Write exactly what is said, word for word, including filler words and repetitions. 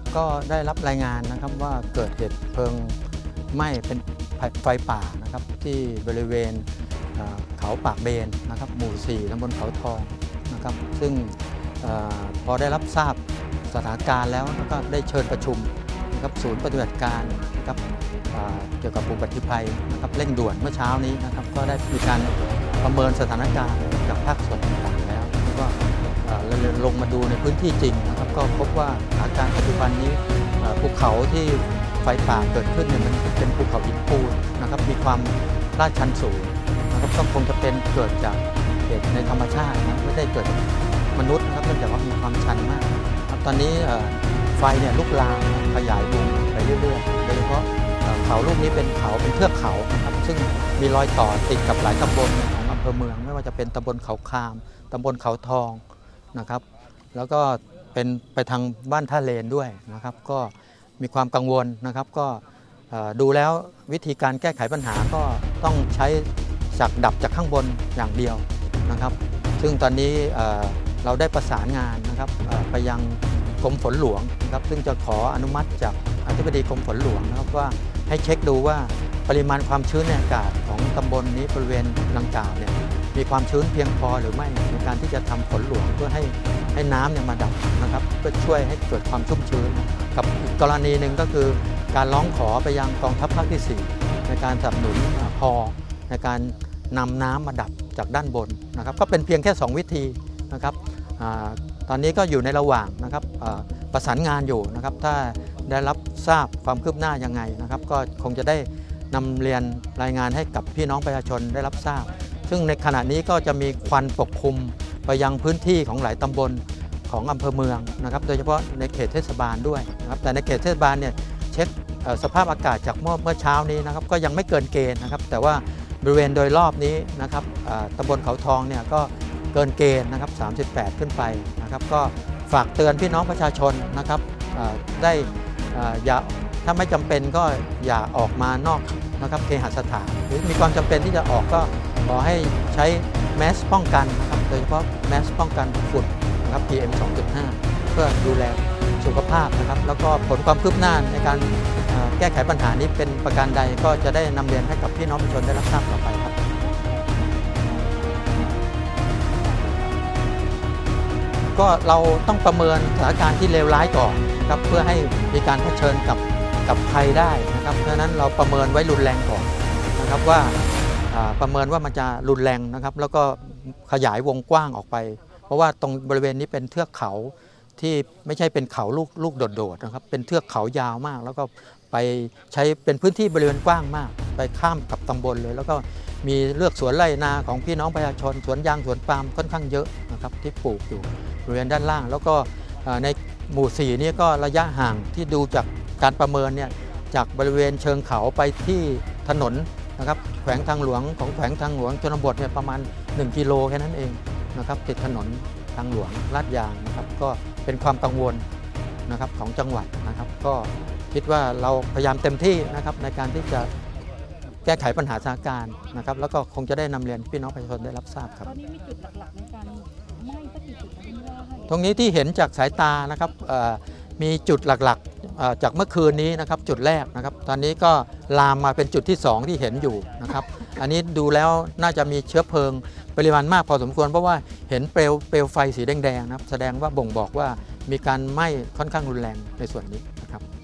ก็ได้รับรายงานนะครับว่าเกิดเหตุเพลิงไหม้เป็นไฟป่านะครับที่บริเวณเขาปากเบนนะครับหมู่สี่ตำบลเขาทองนะครับซึ่งพอได้รับทราบสถานการณ์แล้วก็ได้เชิญประชุมนะครับศูนย์ปฏิบัติการนะครับเกี่ยวกับอุบัติภัยนะครับเร่งด่วนเมื่อเช้านี้นะครับก็ได้มีการประเมินสถานการณ์จากภาคส่วนต่างๆแล้วก็ลงมาดูในพื้นที่จริงนะครับก็พบว่าสถานการณ์ปัจจุบันนี้ภูเขาที่ไฟป่าเกิดขึ้นเนี่ยมันเป็นภูเขาหินปูนนะครับมีความลาดชันสูงนะครับก็คงจะเป็นเกิดจากเหตุในธรรมชาตินะไม่ได้เกิดจากมนุษย์นะครับเนื่องจากว่ามีความชันมากตอนนี้ไฟเนี่ยลุกลามขยายวงไปเรื่อยๆโดยเฉพาะเขาลูกนี้เป็นเขาเป็นเทือกเขานะครับซึ่งมีรอยต่อติดกับหลายตำบลของอำเภอเมืองไม่ว่าจะเป็นตำบลเขาคามตำบลเขาทองนะครับแล้วก็เป็นไปทางบ้านท่าเลนด้วยนะครับก็มีความกังวลนะครับก็ดูแล้ววิธีการแก้ไขปัญหาก็ต้องใช้จากดับจากข้างบนอย่างเดียวนะครับซึ่งตอนนี้เราได้ประสานงานนะครับไปยังกรมฝนหลวงนะครับซึ่งจะขออนุมัติจากอธิบดีกรมฝนหลวงนะครับว่าให้เช็คดูว่าปริมาณความชื้นในอากาศของตำบลนี้บริเวณดังกล่าวเนี่ยมีความชื้นเพียงพอหรือไม่ในการที่จะทำฝนหลวงเพื่อให้ให้น้ำเนี่ยมาดับนะครับเพื่อช่วยให้เกิดความชุ่มชื้นกับอีกกรณีหนึ่งก็คือการร้องขอไปยังกองทัพภาคที่สี่ในการสนับสนุนพอในการนำน้ำมาดับจากด้านบนนะครับก็เป็นเพียงแค่สองวิธีนะครับตอนนี้ก็อยู่ในระหว่างนะครับประสานงานอยู่นะครับถ้าได้รับทราบความคืบหน้ายังไงนะครับก็คงจะได้นำเรียนรายงานให้กับพี่น้องประชาชนได้รับทราบซึ่งในขณะนี้ก็จะมีควันปกคลุมไปยังพื้นที่ของหลายตำบลของอำเภอเมืองนะครับโดยเฉพาะในเขตเทศบาลด้วยนะครับแต่ในเขตเทศบาลเนี่ยเช็คสภาพอากาศจากเมื่อเมื่อเช้านี้นะครับก็ยังไม่เกินเกณฑ์นะครับแต่ว่าบริเวณโดยรอบนี้นะครับตำบลเขาทองเนี่ยก็เกินเกณฑ์นะครับสามสิบแปดขึ้นไปนะครับก็ฝากเตือนพี่น้องประชาชนนะครับได้อย่าถ้าไม่จำเป็นก็อย่าออกมานอกนะครับเคหสถานหรือมีความจำเป็นที่จะออกก็ขอให้ใช้แมสป้องกันนะครับโดยเฉพาะแมสป้องกันฝุ่นนะครับ พี เอ็ม สองจุดห้า เพื่อดูแลสุขภาพนะครับแล้วก็ผลความคืบหน้าในการแก้ไขปัญหานี้เป็นประการใดก็จะได้นำเรียนให้กับพี่น้องประชาชนได้รับทราบต่อไปครับก็เราต้องประเมินสถานการณ์ที่เลวร้ายก่อนนะครับเพื่อให้มีการเผชิญกับกับภัยได้นะครับเพราะฉะนั้นเราประเมินไว้รุนแรงก่อนนะครับว่าประเมินว่ามันจะรุนแรงนะครับแล้วก็ขยายวงกว้างออกไปเพราะว่าตรงบริเวณนี้เป็นเทือกเขาที่ไม่ใช่เป็นเขาลูกลูกโดดๆนะครับเป็นเทือกเขายาวมากแล้วก็ไปใช้เป็นพื้นที่บริเวณกว้างมากไปข้ามกับตำบลเลยแล้วก็มีเลือกสวนไร่นาของพี่น้องประชาชนสวนยางสวนปาล์มค่อนข้างเยอะนะครับที่ปลูกอยู่บริเวณด้านล่างแล้วก็ในหมู่สี่นี่ก็ระยะห่างที่ดูจากการประเมินเนี่ยจากบริเวณเชิงเขาไปที่ถนนนะครับแขวงทางหลวงของแขวงทางหลวงชนบทเนี่ยประมาณหนึ่งกิโลแค่นั้นเองนะครับติดถนนทางหลวงลาดยางนะครับก็เป็นความกังวลนะครับของจังหวัดนะครับก็คิดว่าเราพยายามเต็มที่นะครับในการที่จะแก้ไขปัญหาสถานการณ์นะครับแล้วก็คงจะได้นำเรียนพี่น้องประชาชนได้รับทราบครับตอนนี้มีจุดหลักๆในการไหม้สักกี่จุดตรงนี้ที่เห็นจากสายตานะครับมีจุดหลักๆจากเมื่อคืนนี้นะครับจุดแรกนะครับตอนนี้ก็ลามมาเป็นจุดที่สองที่เห็นอยู่นะครับอันนี้ดูแล้วน่าจะมีเชื้อเพลิงปริมาณมากพอสมควรเพราะว่าเห็นเปลวเปลวไฟสีแดงๆนะครับแสดงว่าบ่งบอกว่ามีการไหม้ค่อนข้างรุนแรงในส่วนนี้นะครับ